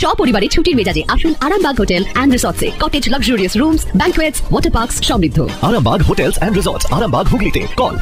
সপরিবারে ছুটির মেজাজে আসুন আরামবাগ হোটেল এন্ড রিসর্টসে। Cottage luxurious rooms, banquets, water parks সমৃদ্ধ। Arambag Hotels and Resorts, Arambag Hooghly Call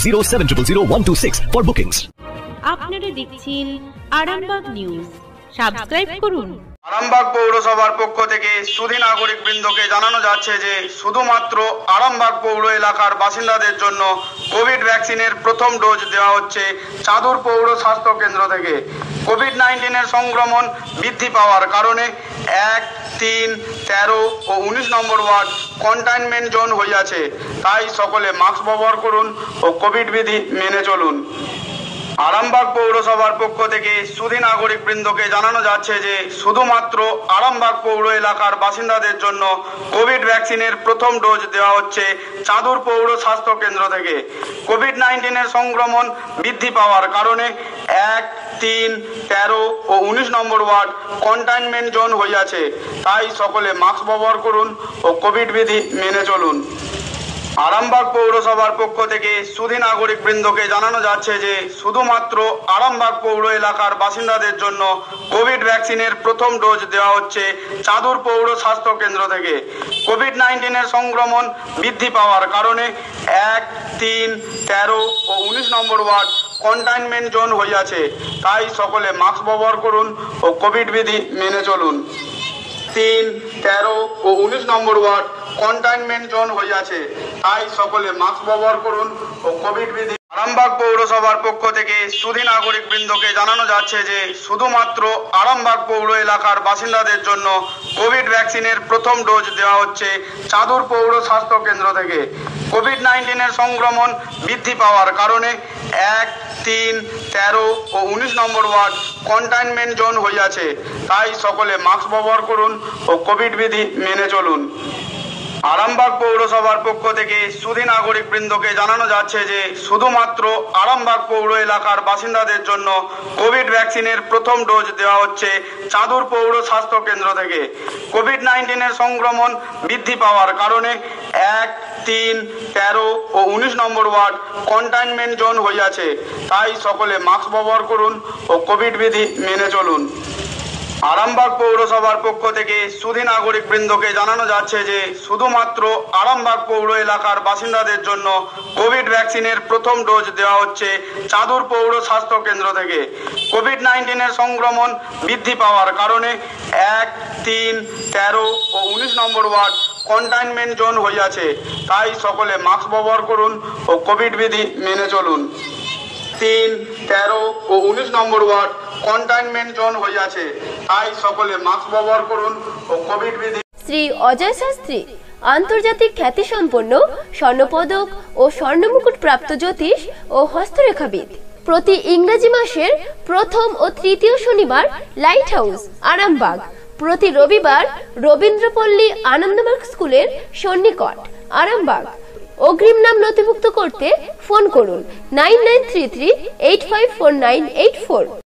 7407000126 for bookings. আপনারা দেখছেন আরামবাগ নিউজ। সাবস্ক্রাইব করুন। আরামবাগ পৌরসভার পক্ষ থেকে সুধী নাগরিক বৃন্দকে জানানো যাচ্ছে যে শুধুমাত্র আরামবাগ পৌর এলাকার বাসিন্দাদের জন্য কোভিড ভ্যাকসিনের প্রথম ডোজ দেওয়া হচ্ছে চাঁদুর পৌর স্বাস্থ্য কেন্দ্র থেকে। কোভিড-19 সংক্রমণ বৃদ্ধি পাওয়ার কারণে 1, 3, 13 ও 19 নম্বর ওয়ার্ড কন্টেইনমেন্ট জোন হইয়াছে। তাই সকলে মাস্ক ব্যবহার করুন ও কোভিড বিধি মেনে চলুন। আরামবাগ পৌরসভার পক্ষ থেকে সুধী নাগরিক বৃন্দকে জানানো যাচ্ছে যে শুধুমাত্র আরামবাগ পৌর এলাকার বাসিন্দাদের জন্য কোভিড ভ্যাকসিনের প্রথম ডোজ দেওয়া হচ্ছে চাঁদুর পৌর স্বাস্থ্য কেন্দ্র থেকে। কোভিড-19 সংক্রমণ বৃদ্ধি পাওয়ার কারণে 1, 3, 13 ও 19 নম্বর ওয়ার্ড কন্টেইনমেন্ট জোন হইয়াছে। তাই সকলে মাস্ক ব্যবহার করুন ও কোভিড বিধি মেনে চলুন। আরামবাগ পৌরসভার পক্ষ থেকে সুধী নাগরিক বৃন্দকে জানানো যাচ্ছে যে শুধুমাত্র আরামবাগ পৌর এলাকার বাসিন্দাদের জন্য কোভিড ভ্যাকসিনের প্রথম ডোজ দেওয়া হচ্ছে চাঁদুর পৌর স্বাস্থ্য কেন্দ্র থেকে। কোভিড-19 সংক্রমণ বৃদ্ধি পাওয়ার কারণে 1, 3, 13 ও 19 নম্বর ওয়ার্ড কন্টেইনমেন্ট জোন হইয়াছে। তাই সকলে মাস্ক ব্যবহার করুন ও কোভিড বিধি মেনে চলুন। 3, 13 ও 19 নম্বর ওয়ার্ড কন্টেইনমেন্ট জোন হইয়াছে। তাই সকলে মাস্ক ব্যবহার করুন ও কোভিড বিধি। আরামবাগ পৌরসভার পক্ষ থেকে সুধী নাগরিক বৃন্দকে জানানো যাচ্ছে যে শুধুমাত্র আরামবাগ পৌর এলাকার বাসিন্দাদের জন্য কোভিড ভ্যাকসিনের প্রথম ডোজ দেওয়া হচ্ছে চাঁদুর পৌর স্বাস্থ্য কেন্দ্র থেকে। কোভিড-19 সংক্রমণ বৃদ্ধি পাওয়ার কারণে 1, 3, 13 ও 19 নম্বর ওয়ার্ড কন্টেইনমেন্ট জোন হইয়াছে। তাই সকলে মাস্ক ব্যবহার করুন ও কোভিড বিধি মেনে চলুন। আরামবাগ পৌরসভার পক্ষ থেকে সুধী নাগরিক বৃন্দকে জানানো যাচ্ছে যে শুধুমাত্র আরামবাগ পৌর এলাকার বাসিন্দাদের জন্য কোভিড ভ্যাকসিনের প্রথম ডোজ দেওয়া হচ্ছে চাঁদুর পৌর স্বাস্থ্য কেন্দ্র থেকে। কোভিড-19 সংক্রমণ বৃদ্ধি পাওয়ার কারণে 1, 3, 13 ও 19 নম্বর ওয়ার্ড কন্টেইনমেন্ট জোন হইয়াছে। তাই সকলে মাস্ক ব্যবহার করুন ও কোভিড বিধি মেনে চলুন। আরামবাগ পৌরসভার পক্ষ থেকে সুধী নাগরিক বৃন্দকে জানানো যাচ্ছে যে শুধুমাত্র আরামবাগ পৌর এলাকার বাসিন্দাদের জন্য কোভিড ভ্যাকসিনের প্রথম ডোজ দেওয়া হচ্ছে চাঁদুর পৌর স্বাস্থ্য কেন্দ্র থেকে। কোভিড-19 সংক্রমণ বৃদ্ধি পাওয়ার কারণে 1, 3, 13 ও 19 নম্বর ওয়ার্ড কন্টেইনমেন্ট জোন হইয়াছে। তাই সকলে মাস্ক ব্যবহার করুন ও কোভিড বিধি মেনে চলুন। 3, 13 ও 19 নম্বর ওয়ার্ড কন্টেইনমেন্ট জোন হইয়াছে। তাই সকলে মাস্ক ব্যবহার করুন ও কোভিড বিধি। শ্রী অজয় শাস্ত্রী আন্তর্জাতিক খ্যাতিসম্পন্ন স্বর্ণপদক ও স্বর্ণমুকুট প্রাপ্ত জ্যোতিষ ও হস্তরেখাবিদ। প্রতি ইংরেজি মাসের প্রথম ও তৃতীয় শনিবার লাইট হাউস আরামবাগ। প্রতি রবিবার রবীন্দ্রপল্লী আনন্দমার্গ স্কুলের সন্নিকট আরামবাগ। অগ্রিম নাম নথিভুক্ত করতে ফোন করুন 9933854984।